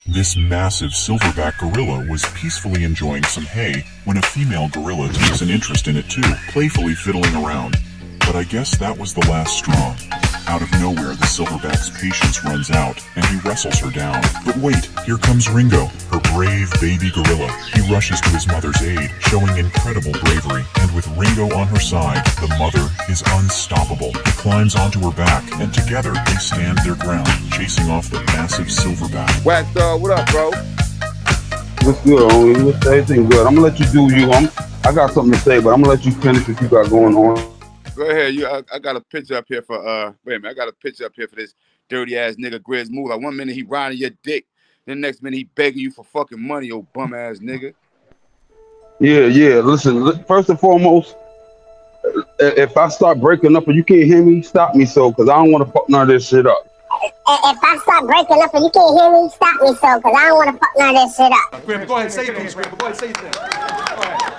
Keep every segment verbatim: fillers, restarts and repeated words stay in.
This massive silverback gorilla was peacefully enjoying some hay when a female gorilla takes an interest in it too, playfully fiddling around. But I guess that was the last straw. Out of nowhere, the silverback's patience runs out, and he wrestles her down. But wait, here comes Ringo, her brave baby gorilla. He rushes to his mother's aid, showing incredible bravery. And with Ringo on her side, the mother is unstoppable. He climbs onto her back, and together they stand their ground, chasing off the massive silverback. Wax Dawg, what up, bro? What's good, homie? What's everything good? I'm gonna let you do you. I'm, I got something to say, but I'm gonna let you finish what you got going on. Go ahead. You, I, I got a picture up here for, uh, wait a minute. I got a picture up here for this dirty ass nigga, Grizz Mula. One minute he riding your dick, then the next minute he begging you for fucking money, yo bum ass nigga. Yeah, yeah. Listen, first and foremost, if I start breaking up and you can't hear me, stop me so, because I don't want to fuck none of this shit up. If I start breaking up and you can't hear me, stop me so, because I don't want to fuck none of this shit up. Grim, go ahead and say your piece, Grim. Go ahead and say your thing. Go ahead.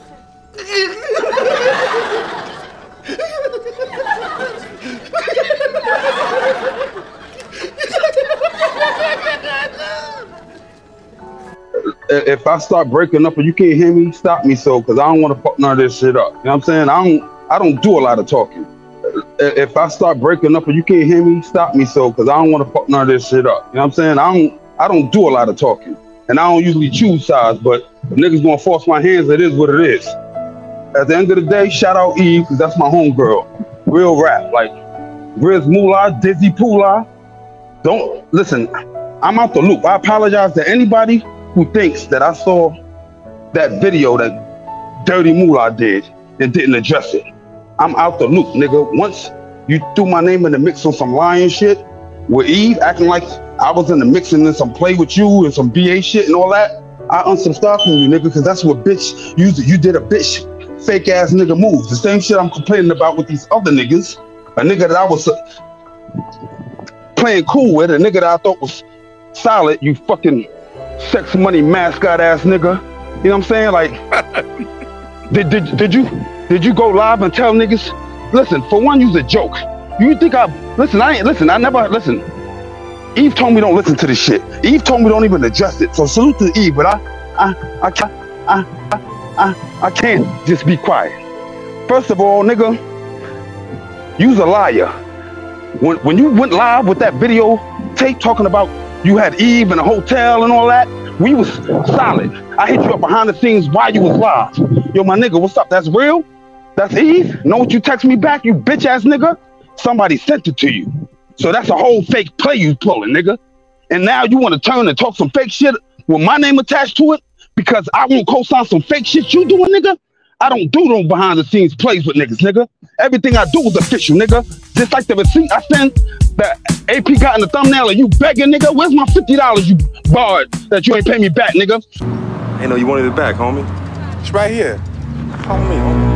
If I start breaking up and you can't hear me, stop me so, because I don't want to fuck none of this shit up. You know what I'm saying? I don't, I don't do a lot of talking. If I start breaking up and you can't hear me, stop me so, because I don't want to fuck none of this shit up. You know what I'm saying? I don't, I don't do a lot of talking. And I don't usually choose sides, but if niggas gonna force my hands, it is what it is. At the end of the day, shout out Eve, because that's my homegirl. Real rap, like Grizz Mula, Dizzy Pula. Don't, listen, I'm out the loop. I apologize to anybody who thinks that I saw that video that Dirty Mula did and didn't address it. I'm out the loop, nigga. Once you threw my name in the mix on some lying shit with Eve, acting like I was in the mix and then some play with you and some B A shit and all that, I unsubscribed from you, nigga, because that's what bitch, you, you did a bitch fake ass nigga moves. The same shit I'm complaining about with these other niggas. A nigga that I was uh, playing cool with, a nigga that I thought was solid, you fucking sex money mascot ass nigga. You know what I'm saying? Like, did, did, did you did you go live and tell niggas, listen, for one, you's a joke. You think I, listen, I ain't, listen, I never, listen. Eve told me don't listen to this shit. Eve told me don't even address it. So salute to Eve, but I, I, I can't, I, I, I, I can't just be quiet. First of all, nigga, you's a liar. When, when you went live with that video tape talking about you had Eve in a hotel and all that, we was solid. I hit you up behind the scenes while you was live. Yo, my nigga, what's up? That's real? That's Eve? Know what you text me back, you bitch ass nigga? Somebody sent it to you. So that's a whole fake play you pulling, nigga. And now you want to turn and talk some fake shit with my name attached to it because I won't co-sign some fake shit you doing, nigga? I don't do those behind the scenes plays with niggas, nigga. Everything I do is official, nigga. Just like the receipt I sent that A P got in the thumbnail and you begging, nigga. Where's my fifty dollars you borrowed that you ain't pay me back, nigga? Ain't no, you wanted it back, homie. It's right here. Follow me, homie.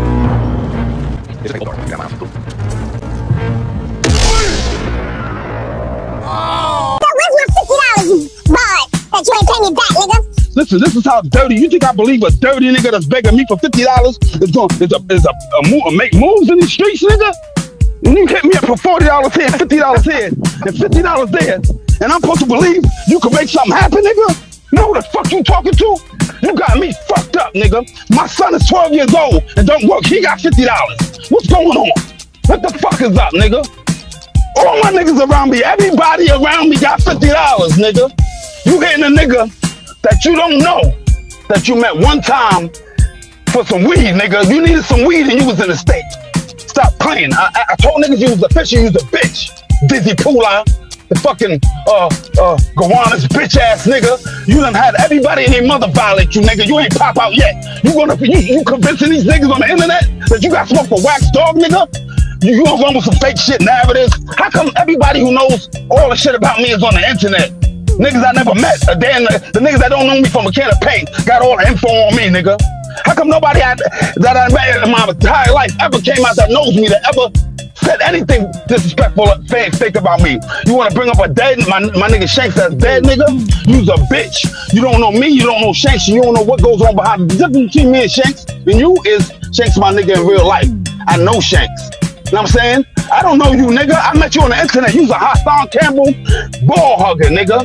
Oh. Where's my fifty dollars you borrowed that you ain't pay me back, nigga? Listen, this is how dirty. You think I believe a dirty nigga that's begging me for fifty dollars is going is a is a, a, move, a make moves in these streets, nigga? And you hit me up for forty dollars here, fifty dollars here, and fifty dollars there, and I'm supposed to believe you can make something happen, nigga? Know who the fuck you talking to? You got me fucked up, nigga. My son is twelve years old and don't work. He got fifty dollars. What's going on? What the fuck is up, nigga? All my niggas around me, everybody around me got fifty dollars, nigga. You hitting a nigga that you don't know, that you met one time for some weed, nigga. You needed some weed and you was in the state. Stop playing. I, I, I told niggas you was a bitch, you was a bitch. Dizzy Pula, the fucking uh uh Gowanus bitch ass nigga. You done had everybody and their mother violate you, nigga. You ain't pop out yet. You gonna you, you convincing these niggas on the internet that you got smoked for Wax Dawg, nigga? You, you gonna run with some fake shit narratives? How come everybody who knows all the shit about me is on the internet? Niggas I never met, a damn, the niggas that don't know me from a can of paint got all the info on me, nigga. How come nobody I, that I met in my entire life ever came out that knows me, that ever said anything disrespectful or fake, fake about me? You wanna bring up a dead, my, my nigga Shanks that's dead, nigga? You's a bitch. You don't know me, you don't know Shanks, you don't know what goes on behind. The difference between me and Shanks and you is Shanks my nigga in real life. I know Shanks. You know what I'm saying? I don't know you, nigga. I met you on the internet. You's a Hassan Campbell ball hugger, nigga.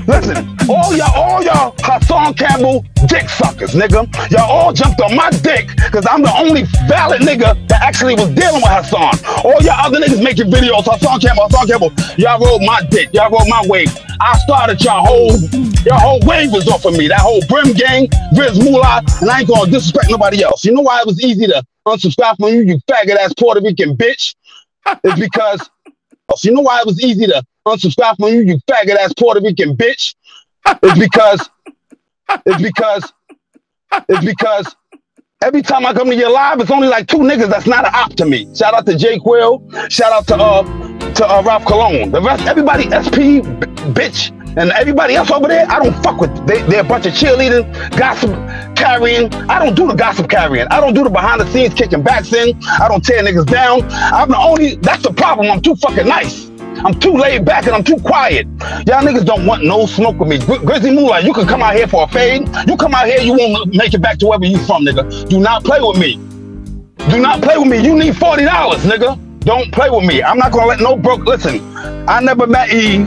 Listen, all y'all, all y'all Hassan Campbell dick suckers, nigga. Y'all all jumped on my dick because I'm the only valid nigga that actually was dealing with Hassan. All y'all other niggas making videos, Hassan Campbell, Hassan Campbell. Y'all rode my dick, y'all rode my wave. I started y'all whole, your whole wave was off of me. That whole Brim gang, Grizz Mula, and I ain't gonna disrespect nobody else. You know why it was easy to unsubscribe from you, you faggot ass Puerto Rican bitch? It's because, you know why it was easy to unsubscribe from you, you faggot ass Puerto Rican bitch? It's because, it's because, it's because every time I come to your live, it's only like two niggas that's not an op to me. Shout out to Jay Quill, shout out to uh to uh, Ralph Cologne. The rest, everybody S P, bitch, and everybody else over there, I don't fuck with. They, they're a bunch of cheerleading, gossip carrying. I don't do the gossip carrying. I don't do the behind the scenes kicking backs in. I don't tear niggas down. I'm the only, that's the problem. I'm too fucking nice. I'm too laid back and I'm too quiet. Y'all niggas don't want no smoke with me. Grizz Mula, you can come out here for a fade. You come out here, you won't make it back to wherever you from, nigga. Do not play with me. Do not play with me. You need forty dollars, nigga. Don't play with me. I'm not gonna let no broke, listen, I never met Eve.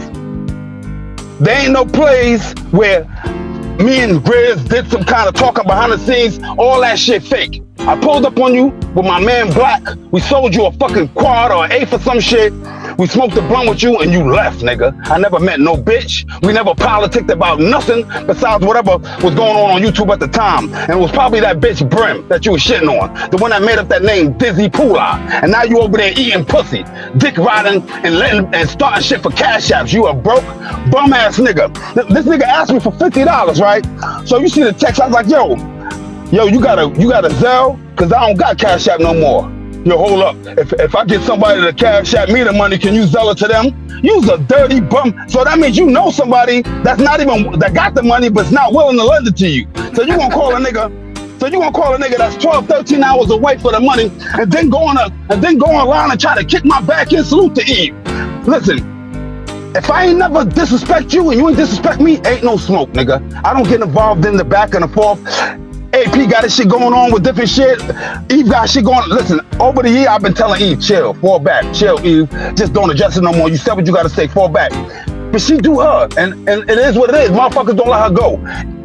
There ain't no place where me and Grizz did some kind of talking behind the scenes. All that shit fake. I pulled up on you with my man Black. We sold you a fucking quad or an eighth or some shit. We smoked a blunt with you and you left, nigga. I never met no bitch. We never politicked about nothing besides whatever was going on on YouTube at the time. And it was probably that bitch Brim that you was shitting on. The one that made up that name, Dizzy Pula. And now you over there eating pussy, dick riding and letting and starting shit for cash apps. You a broke, bum ass nigga. This nigga asked me for fifty dollars, right? So you see the text, I was like, yo, yo, you got a, you got a Zelle? Cause I don't got cash app no more. Yo, hold up. If, if I get somebody to cash out me the money, can you sell it to them? You's a dirty bum. So that means you know somebody that's not even, that got the money, but's not willing to lend it to you. So you gonna call a nigga, so you gonna call a nigga that's twelve, thirteen hours away for the money and then go on a, and then go online and try to kick my back in. Salute to Eve. Listen, if I ain't never disrespect you and you ain't disrespect me, ain't no smoke, nigga. I don't get involved in the back and the forth. A P got his shit going on with different shit. Eve got shit going on. Listen, over the year, I've been telling Eve, chill, fall back, chill, Eve. Just don't adjust it no more. You said what you gotta say, fall back. But she do her, and, and it is what it is. Motherfuckers don't let her go.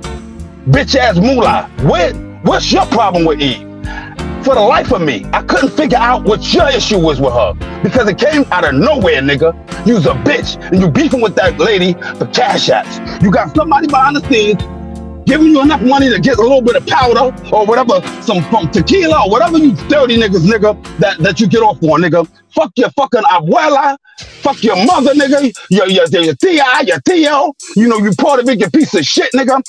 Bitch ass Mula. Where, what's your problem with Eve? For the life of me, I couldn't figure out what your issue was with her. Because it came out of nowhere, nigga. You's a bitch, and you beefing with that lady for cash apps. You got somebody behind the scenes giving you enough money to get a little bit of powder or whatever, some from tequila or whatever you dirty niggas, nigga, that, that you get off on, nigga. Fuck your fucking abuela. Fuck your mother, nigga. Your, your, your tia, your tio. You know, you Puerto Rican piece of shit, nigga.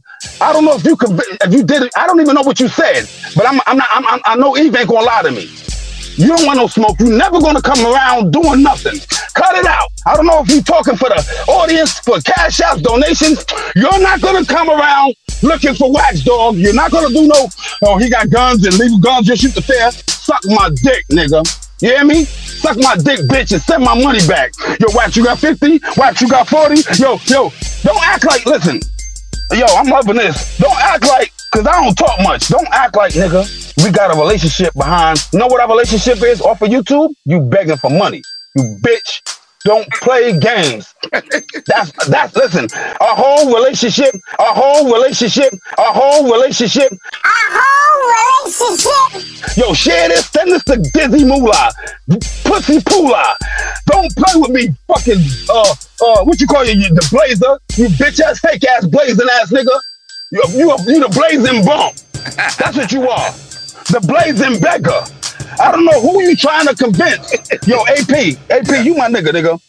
I don't know if you could, if you did it. I don't even know what you said, but I'm, I'm not, I'm, I'm, I know Eve ain't gonna lie to me. You don't want no smoke. You never gonna come around doing nothing. Cut it out. I don't know if you talking for the audience, for cash outs, donations. You're not gonna come around looking for wax, dog. You're not gonna do no, oh, he got guns and legal guns, just shoot the fair. Suck my dick, nigga. You hear me? Suck my dick, bitch, and send my money back. Yo, wax, you got fifty? Wax, you got forty? Yo, yo, don't act like, listen. Yo, I'm loving this. Don't act like, cause I don't talk much. Don't act like, nigga, we got a relationship behind. You know what our relationship is off of YouTube? You begging for money. You bitch. Don't play games. That's, that's, listen, our whole relationship, our whole relationship, our whole relationship. Our whole relationship. Yo, share this, send this to Dizzy Mula, Pussy Pula. Don't play with me, fucking, uh, uh, what you call you, you the blazer, you bitch ass, fake ass, blazing ass nigga. You, you, you the blazing bum. That's what you are. The blazing beggar. I don't know who you trying to convince. Yo, A P, A P, you my nigga, nigga.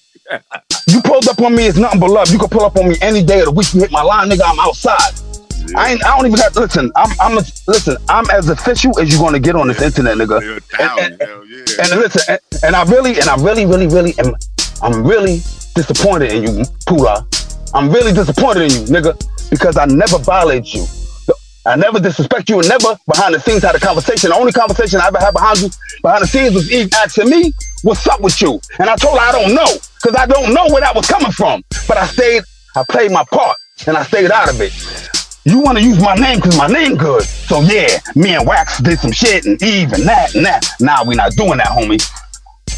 You pulled up on me, it's nothing but love. You can pull up on me any day of the week. You hit my line, nigga, I'm outside. Yeah. I ain't, I don't even have to, listen, I'm, I'm, a, listen, I'm as official as you're gonna get on this internet, nigga. Down, and, and, yeah. and listen, and, and I really, and I really, really, really am, I'm really disappointed in you, Pula. I'm really disappointed in you, nigga, because I never violated you. I never disrespect you and never behind the scenes had a conversation. The only conversation I ever had behind you, behind the scenes was Eve asking me, what's up with you? And I told her I don't know, because I don't know where that was coming from. But I stayed, I played my part, and I stayed out of it. You want to use my name because my name good. So yeah, me and Wax did some shit, and Eve and that and that. Nah, we not doing that, homie.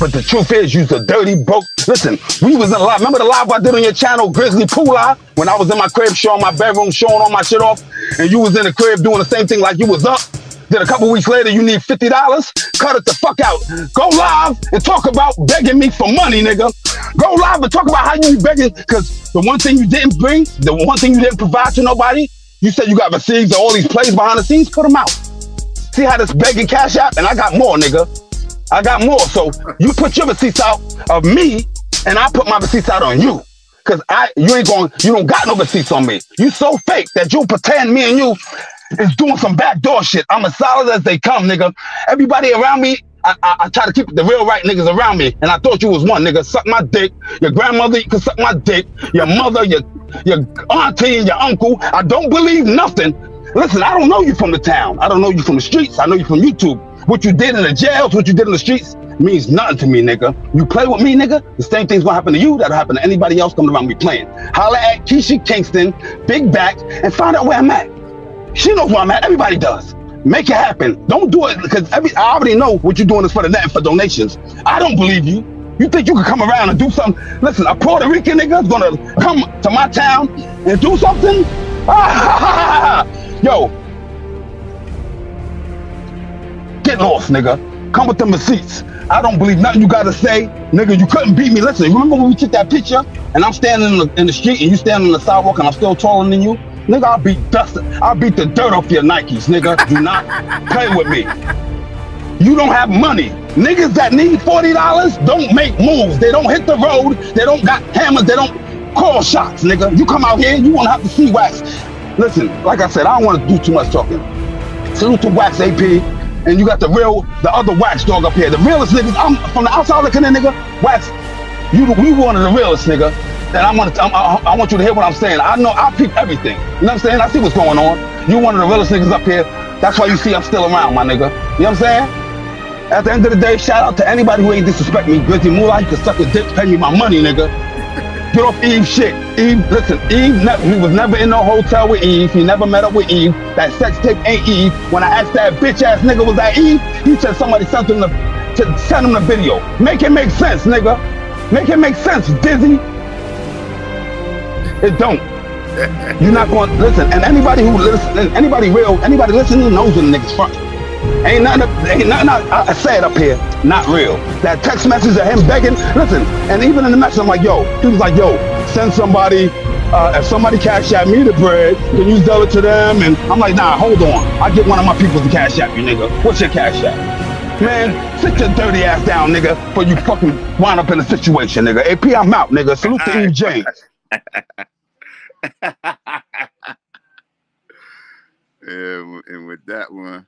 But the truth is, you's a dirty, broke. Listen, we was in a live. Remember the live I did on your channel, Grizzly Mula, when I was in my crib showing my bedroom, showing all my shit off, and you was in the crib doing the same thing like you was up. Then a couple weeks later, you need fifty dollars. Cut it the fuck out. Go live and talk about begging me for money, nigga. Go live and talk about how you be begging, because the one thing you didn't bring, the one thing you didn't provide to nobody, you said you got receipts of all these plays behind the scenes, put them out. See how this begging cash app, and I got more, nigga. I got more. So you put your receipts out of me, and I put my receipts out on you. Cause I, you ain't going, you don't got no receipts on me. You so fake that you pretend me and you is doing some backdoor shit. I'm as solid as they come, nigga. Everybody around me, I, I, I try to keep the real right niggas around me, and I thought you was one, nigga. Suck my dick. Your grandmother, you can suck my dick. Your mother, your your auntie, and your uncle. I don't believe nothing. Listen, I don't know you from the town. I don't know you from the streets. I know you from YouTube. What you did in the jails, what you did in the streets, means nothing to me, nigga. You play with me, nigga, the same thing's gonna happen to you that'll happen to anybody else coming around me playing. Holla at Keisha Kingston, Big Back, and find out where I'm at. She knows where I'm at. Everybody does. Make it happen. Don't do it, because every I already know what you're doing is for the net and for donations. I don't believe you. You think you can come around and do something? Listen, a Puerto Rican nigga is gonna come to my town and do something? Yo, get lost, nigga. Come with them receipts. I don't believe nothing you gotta say. Nigga, you couldn't beat me. Listen, remember when we took that picture and I'm standing in the, in the street and you standing on the sidewalk and I'm still taller than you? Nigga, I'll beat dust. I'll beat the dirt off your Nikes, nigga. Do not play with me. You don't have money. Niggas that need forty dollars don't make moves. They don't hit the road. They don't got hammers. They don't call shots, nigga. You come out here, you won't have to see Wax. Listen, like I said, I don't want to do too much talking. Salute to Wax A P. And you got the real, the other Wax Dawg up here. The realest niggas. I'm from the outside looking in, nigga. Wax, you, we one of the realest, nigga. And I'm gonna, I'm, I, I want you to hear what I'm saying. I know, I peep everything. You know what I'm saying? I see what's going on. You one of the realest niggas up here. That's why you see I'm still around, my nigga. You know what I'm saying? At the end of the day, shout out to anybody who ain't disrespect me. Grizz Mula, you can suck a dick, pay me my money, nigga. Get off Eve shit. Eve, listen, Eve, he was never in no hotel with Eve. He never met up with Eve. That sex tape ain't Eve. When I asked that bitch ass nigga, was that Eve? He said somebody sent him the, to send him the video. Make it make sense, nigga. Make it make sense, Dizzy. It don't. You're not going, listen, and anybody who listen, anybody real, anybody listening knows when the niggas front. Ain't nothing, ain't nothing I, I said up here, not real. That text message of him begging, listen, and even in the message, I'm like, yo, he was like, yo, send somebody, uh, if somebody cash out me the bread, can you sell it to them? And I'm like, nah, hold on. I get one of my people to cash out you, nigga. What's your cash out? Man, sit your dirty ass down, nigga, before you fucking wind up in a situation, nigga. A P, I'm out, nigga. Salute to Eve James. Yeah, and with that one.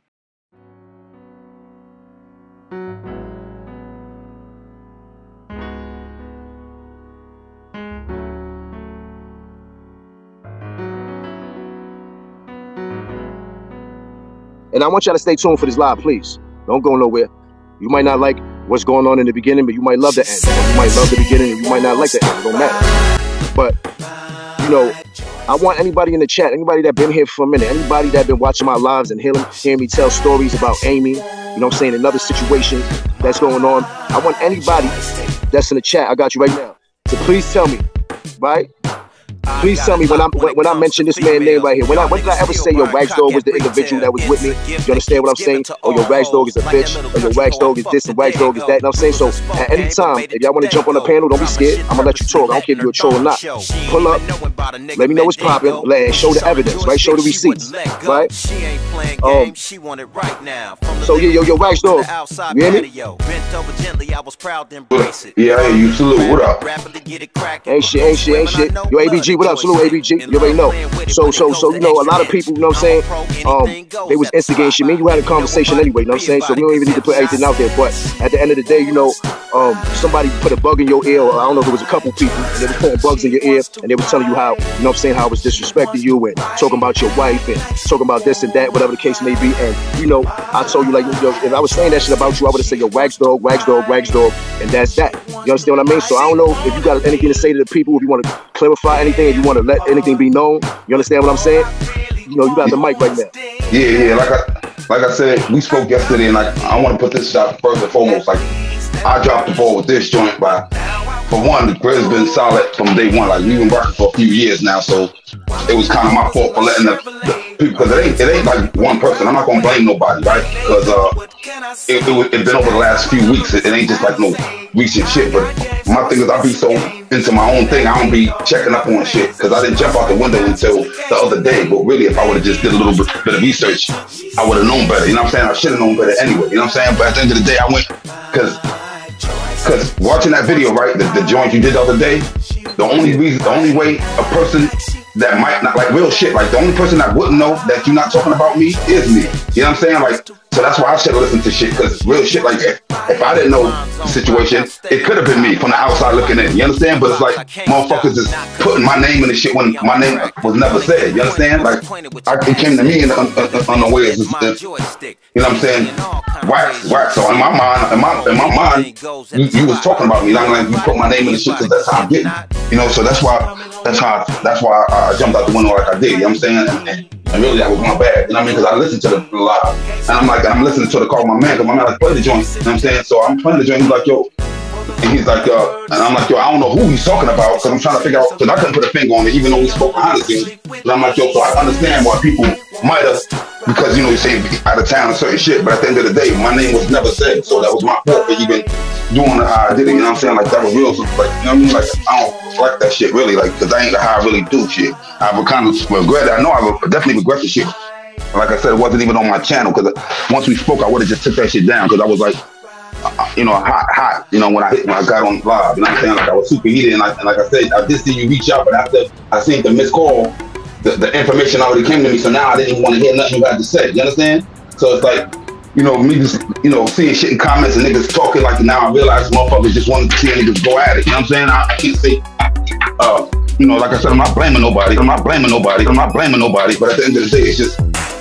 And I want y'all to stay tuned for this live, please. Don't go nowhere. You might not like what's going on in the beginning, but you might love the end. Or you might love the beginning and you might not like the end. It don't matter. But, you know, I want anybody in the chat, anybody that been here for a minute, anybody that been watching my lives and hearing, hearing me tell stories about Amy, you know what I'm saying, another situation that's going on. I want anybody that's in the chat, I got you right now, to please tell me, right? Please tell me when I when, when I mention this man's name right here. When I when did I ever say your Wax Dawg was the individual that was with me? You understand what I'm saying? Or your Wax Dawg is a bitch, or your Wax Dawg is this and Wax Dawg is that. You know what I'm saying? So at any time, if y'all want to jump on the panel, don't be scared. I'm gonna let you talk. I don't care if you're a troll or not. Pull up, let me know what's popping, and show the evidence, right? Show the receipts, right? Um. So yeah, yo, yo, Wax Dawg, you hear me? Yeah, hey, you salute. What up? Ain't shit, ain't shit, ain't shit. Yo, A B G, what up? Salute, A B G. You already know. So, so, so, you know, a lot of people, you know what I'm saying, um, they was instigating shit. Me and you had a conversation anyway, you know what I'm saying? So we don't even need to put everything out there. But at the end of the day, you know, um, somebody put a bug in your ear, or I don't know if it was a couple people, and they were putting bugs in your ear, and they was telling you how, you know what I'm saying, how I was disrespecting you, and talking about your wife, and talking about this and that, whatever the case may be. And, you know, I told you, like, yo, if I was saying that shit about you, I would have said, yo, Wax Dawg, Wax Dawg, Wax Dawg, and that's that. You understand what I mean? So I don't know if you got anything to say to the people, if you want to clarify anything, if you want to let anything be known. You understand what I'm saying? You know, you got the mic right now. Yeah, yeah. Like I, like I said, we spoke yesterday, and like I want to put this out first and foremost. Like I dropped the ball with this joint by, for one, the Grizz been solid from day one. Like, we've been working for a few years now, so it was kind of my fault for letting the, the people, because it ain't, it ain't like one person. I'm not going to blame nobody, right? Because uh, it, it, it been over the last few weeks. It, it ain't just like no recent shit, but my thing is I be so into my own thing, I don't be checking up on shit, because I didn't jump out the window until the other day. But really, if I would have just did a little bit, bit of research, I would have known better. You know what I'm saying? I should have known better anyway. You know what I'm saying? But at the end of the day, I went, because Because watching that video, right, the, the joint you did the other day, the only reason, the only way a person that might not, like real shit, like the only person that wouldn't know that you're not talking about me is me. You know what I'm saying? Like, so that's why I should listen to shit, because real shit, like if, if I didn't know the situation, it could have been me from the outside looking in. You understand? But it's like motherfuckers is putting my name in the shit when my name was never said. You understand? Like, I, it came to me in unawares. You know what I'm saying? Wax, wax. So in my mind, in my, in my mind, you, you was talking about me. I'm like, you put my name in the shit because that's how I'm getting. You know, so that's why, that's how, that's why I, I jumped out the window like I did. You know what I'm saying? And, and, and really, that was my bad. You know what I mean? Because I listened to the live, and I'm like, I'm listening to the call my man, because my man like play the joint. You know what I'm saying? So I'm playing the joint. He's like, yo, and he's like, uh, and I'm like, yo, I don't know who he's talking about, because I'm trying to figure out, because I couldn't put a finger on it, even though we spoke behind the scenes. And I'm like, yo, so I understand why people might have, because, you know, you say out of town and certain shit, but at the end of the day, my name was never said, so that was my fault for even doing it how I did it, you know what I'm saying? Like, that was real, so, like, you know what I mean? Like, I don't like that shit, really, like, because I ain't how I really do shit. I would kind of regret it. I know I would definitely regret the shit. Like I said, it wasn't even on my channel, because once we spoke, I would have just took that shit down, because I was like, uh, you know, hot, hot, you know, when I hit, when I got on live, you know what I'm saying? Like, I was super heated, and, I, and like I said, I did see you reach out, but after I seen the missed call, the, the information already came to me, so now I didn't even want to hear nothing you had to say, you understand? So it's like, you know, me just, you know, seeing shit in comments and niggas talking, like, now I realize motherfuckers just wanted to see niggas go at it, you know what I'm saying? I, I can't say, uh, you know, like I said, I'm not blaming nobody, I'm not blaming nobody, I'm not blaming nobody, but at the end of the day, it's just,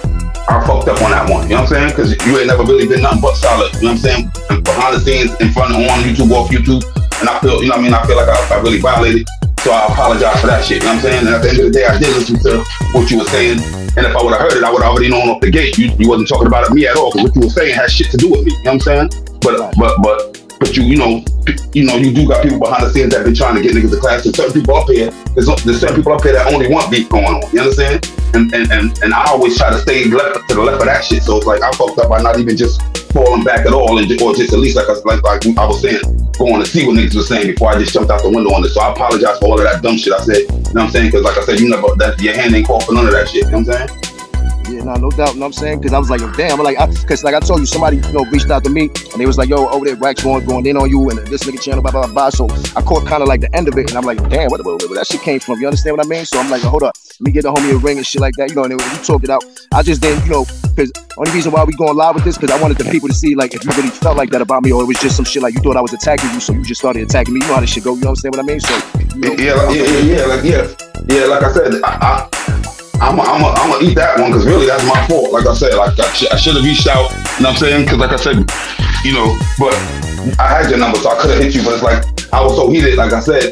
I fucked up on that one, you know what I'm saying? Because you ain't never really been nothing but solid, you know what I'm saying? And behind the scenes, in front of, on YouTube, off YouTube, and I feel, you know what I mean? I feel like I, I really violated, so I apologize for that shit, you know what I'm saying? And at the end of the day, I did listen to what you were saying, and if I would have heard it, I would have already known off the gate. You, you wasn't talking about it me at all, because what you were saying had shit to do with me, you know what I'm saying? But, but, but, but you, you know, you know, you do got people behind the scenes that been trying to get niggas to class. There's certain people up here, there's, there's certain people up here that only want beef going on, you understand? And, and, and, and I always try to stay left to the left of that shit. So it's like I fucked up by not even just falling back at all, and or just at least like I, like, like I was saying, going to see what niggas were saying before I just jumped out the window on it. So I apologize for all of that dumb shit I said. You know what I'm saying? Because like I said, you never, that your hand ain't called for none of that shit. You know what I'm saying? Yeah, no, no doubt, you know what I'm saying? Because I was like, damn, I'm like, because like I told you, somebody, you know, reached out to me, and they was like, yo, over there, Wax going, going in on you, and this nigga channel, blah, blah, blah, blah. So I caught kind of like the end of it, and I'm like, damn, where, where, where that shit came from? You understand what I mean? So I'm like, hold up, let me get the homie a ring and shit like that, you know, and then we talk it out. I just didn't, you know, because only reason why we going live with this, because I wanted the people to see, like, if you really felt like that about me, or it was just some shit like you thought I was attacking you, so you just started attacking me. You know how this shit go, you understand what I mean? So, you know, yeah, like, yeah, yeah, yeah, like, yeah, yeah, like I said, I, I I'm gonna I'm I'm eat that one, because really that's my fault. Like I said, like I, sh I should have reached out, you know what I'm saying? Because like I said, you know, but I had your number, so I could have hit you, but it's like, I was so heated, like I said,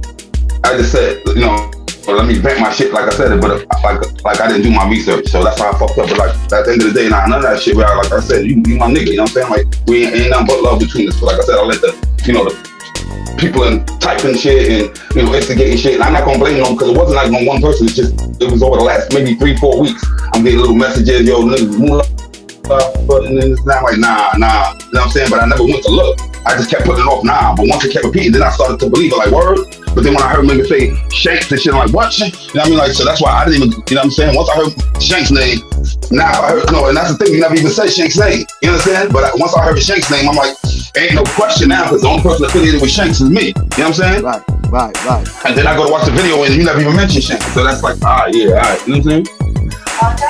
I just said, you know, well, let me vent my shit, like I said, but like like I didn't do my research, so that's why I fucked up. But like, at the end of the day, nah, none of that shit, where, like I said, you, you my nigga, you know what I'm saying? Like, we ain't, ain't nothing but love between us. But like I said, I let the, you know, the people in typing shit and, you know, instigating shit, and I'm not gonna blame them, because it wasn't like one person. It's just, it was over the last maybe three, four weeks. I'm getting little messages, yo, niggas, Mula, uh, and then it's not like, nah, nah, you know what I'm saying? But I never went to look. I just kept putting it off, nah. But once it kept repeating, then I started to believe it, like, word. But then when I heard niggas say Shanks and shit, I'm like, what? You know what I mean? Like, so that's why I didn't even, you know what I'm saying? Once I heard Shanks' name, now I heard, no, and that's the thing, you never even said Shanks' name. You understand? But once I heard Shanks' name, I'm like, ain't no question now, because the only person affiliated with Shanks is me. You know what I'm saying? Right, right, right. And then I go to watch the video, and you never even mentioned Shanks. So that's like, ah, yeah, all right. You know what I'm saying? Okay.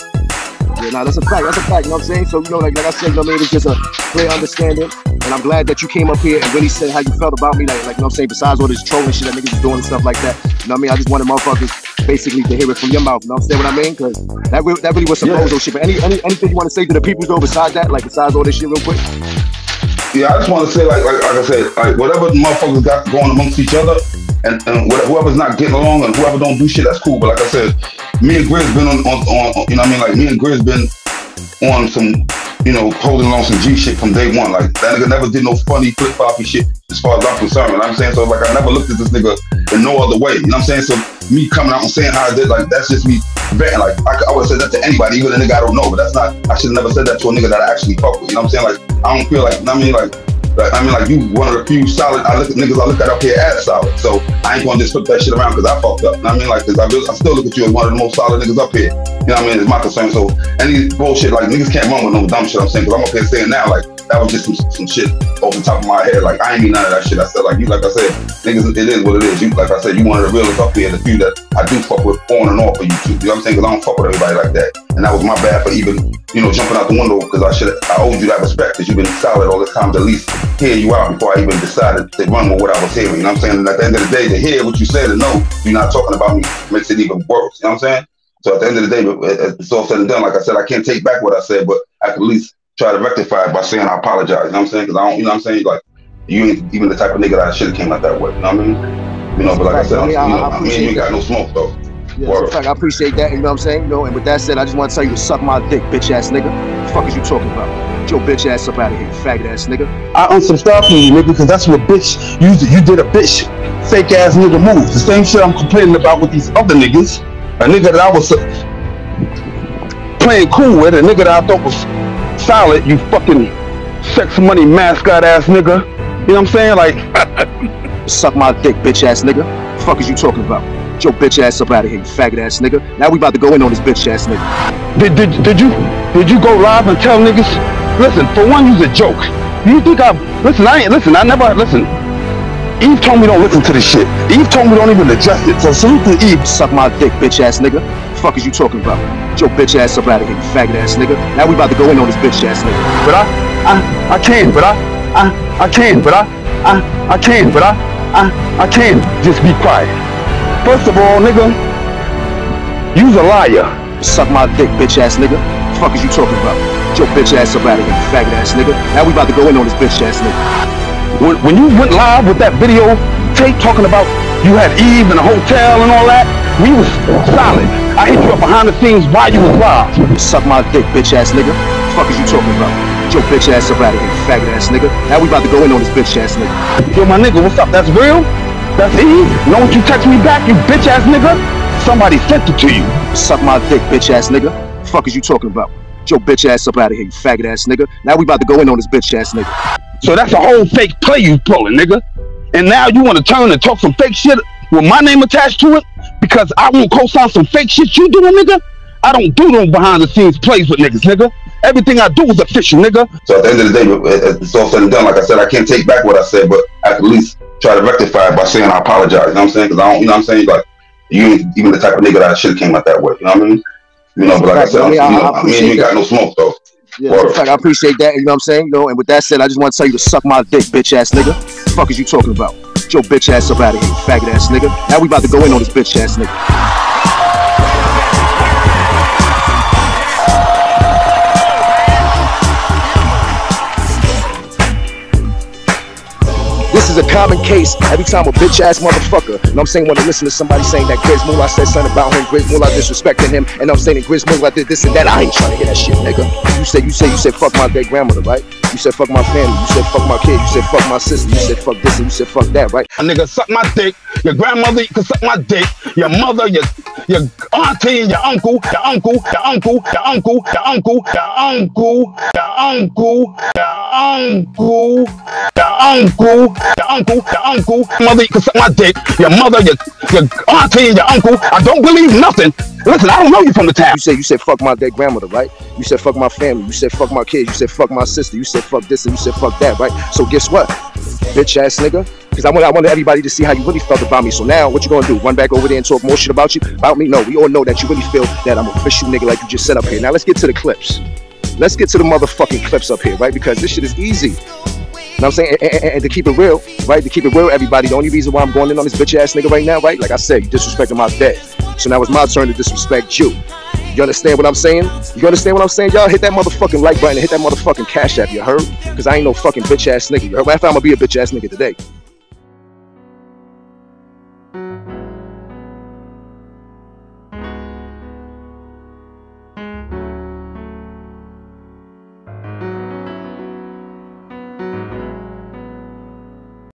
Yeah, nah, that's a fact, that's a fact, you know what I'm saying? So, you know, like, like I said, you know, it was just a clear understanding, and I'm glad that you came up here and really said how you felt about me, like, like you know what I'm saying, besides all this trolling shit that niggas was doing and stuff like that, you know what I mean? I just wanted motherfuckers basically to hear it from your mouth, you know what I'm saying, what I mean? Because that, re that really was some bozo shit, but any, any, anything you want to say to the people though besides that, like besides all this shit real quick? Yeah, I just want to say, like, like, like I said, like, whatever the motherfuckers got going amongst each other, and, and whoever's not getting along and whoever don't do shit, that's cool. But like I said, me and Grizz been on, on, on, you know what I mean? Like, me and Grizz been on some you know, holding on some G shit from day one. Like, that nigga never did no funny flip-floppy shit as far as I'm concerned. You know what I'm saying? So, like, I never looked at this nigga in no other way. You know what I'm saying? So, me coming out and saying how I did, like, that's just me betting. Like, I, I would have said that to anybody, even a nigga I don't know, but that's not, I should have never said that to a nigga that I actually fuck with. You know what I'm saying? Like, I don't feel like, you know what I mean? Like, Like, I mean, like, you one of the few solid, I look at niggas I look at up here as solid. So I ain't gonna just flip that shit around because I fucked up. You know what I mean? Like, because I, I still look at you as one of the most solid niggas up here. You know what I mean? It's my concern. So any bullshit, like, niggas can't run with no dumb shit I'm saying, because I'm up here saying now, like, that was just some, some shit off the top of my head. Like, I ain't mean none of that shit. I said, like, you, like I said, niggas, it is what it is. You, like I said, you one of the realest up here, the few that I do fuck with on and off of YouTube. You know what I'm saying? Because I don't fuck with everybody like that. And that was my bad for even, you know, jumping out the window, because I should I owed you that respect, because you've been solid all this time to at least hear you out before I even decided to run with what I was hearing. You know what I'm saying? And at the end of the day, to hear what you said and know you're not talking about me makes it even worse. You know what I'm saying? So at the end of the day, it's all said and done. Like I said, I can't take back what I said, but I can at least try to rectify it by saying I apologize. You know what I'm saying? Because I don't, you know what I'm saying? Like, you ain't even the type of nigga that I should have came out that way. You know what I mean? You know, but like I said, I, mean, I, you know, I, I mean, you ain't got no smoke though. Yeah, in fact, I appreciate that, you know what I'm saying? You know, and with that said, I just want to tell you to suck my dick, bitch ass nigga. What the fuck is you talking about? Get your bitch ass up out of here, faggot ass nigga. I unsubscribed from you, nigga, because that's what bitch, you, you did a bitch fake ass nigga move. The same shit I'm complaining about with these other niggas. A nigga that I was uh, playing cool with, a nigga that I thought was solid, you fucking sex money mascot ass nigga. You know what I'm saying? Like, suck my dick, bitch ass nigga. What the fuck is you talking about? Get your bitch ass up out of here, you faggot ass nigga. Now we about to go in on this bitch ass nigga. Did, did, did you did you go live and tell niggas? Listen, for one, you's a joke. You think I listen? I ain't listen. I never listen. Eve told me don't listen to this shit. Eve told me don't even address it. So salute to Eve. Suck my dick, bitch ass nigga. What the fuck is you talking about? Get your bitch ass up out of here, you faggot ass nigga. Now we about to go in on this bitch ass nigga. But I I I can. But I I I can. But I I I can. But I I I can. Just be quiet. First of all, nigga, you's a liar. Suck my dick, bitch ass nigga. What the fuck is you talking about? Get your bitch ass up out of here, you faggot ass nigga. Now we about to go in on this bitch ass nigga. When, when you went live with that video tape talking about you had Eve in a hotel and all that, we was solid. I hit you up behind the scenes while you was live. Suck my dick, bitch ass nigga. What the fuck is you talking about? Get your bitch ass up out of here, you faggot ass nigga. Now we about to go in on this bitch ass nigga. Yo, my nigga, what's up? That's real? That's Eve? Know what you text me back, you bitch ass nigga? Somebody sent it to you. Suck my dick, bitch ass nigga. What the fuck is you talking about? Get your bitch ass up out of here, you faggot ass nigga. Now we about to go in on this bitch ass nigga. So that's a whole fake play you pulling, nigga. And now you want to turn and talk some fake shit with my name attached to it? Because I won't co-sign some fake shit you doing, nigga? I don't do no behind the scenes plays with niggas, nigga. Everything I do is official, nigga. So at the end of the day, it's all said and done. Like I said, I can't take back what I said, but I can at least try to rectify it by saying I apologize. You know what I'm saying? Because I don't, you know what I'm saying? Like, you ain't even the type of nigga that I should have came out that way. You know what I mean? You know, but like I said, I mean, I, you know, I mean, you ain't got no smoke though. Yeah, in fact, I appreciate that, you know what I'm saying? You know, and with that said, I just want to tell you to suck my dick, bitch ass nigga. What the fuck is you talking about? Get your bitch ass up out of here, you faggot ass nigga. Now we about to go in on this bitch ass nigga. This is a common case every time a bitch ass motherfucker, you know what I'm saying, when I listen to somebody saying that Grizz Mula said something about him, Grizz Mula disrespecting him, and I'm saying that Grizz Mula did this and that. I ain't trying to hear that shit, nigga. You said, you said, you said fuck my dead grandmother, right? You said fuck my family, you said fuck my kid, you said fuck my sister, you said fuck this and you said fuck that, right? A nigga suck my dick, your grandmother you can suck my dick, your mother, your your auntie, your uncle, your uncle, your uncle, your uncle, your uncle, your uncle, your uncle, your uncle, your uncle, your uncle, your uncle, mother you can suck my dick, your mother, your your auntie, your uncle. I don't believe nothing. Listen, I don't know you from the town. You said you said fuck my dead grandmother, right? You said fuck my family, you said fuck my kids, you said fuck my sister, you said fuck this and you said fuck that, right? So guess what, bitch ass nigga? Because I want I wanted everybody to see how you really felt about me. So now what you gonna do? Run back over there and talk more shit about you? About me? No, we all know that you really feel that I'm an official nigga like you just said up here. Now let's get to the clips. Let's get to the motherfucking clips up here, right? Because this shit is easy. You know what I'm saying? And, and, and to keep it real, right? To keep it real, everybody, the only reason why I'm going in on this bitch ass nigga right now, right? Like I said, you disrespecting my dad. So now it's my turn to disrespect you. You understand what I'm saying? You understand what I'm saying? Y'all hit that motherfucking like button and hit that motherfucking cash app, you heard? Because I ain't no fucking bitch ass nigga. You heard? Matter of fact, I'm gonna be a bitch ass nigga today.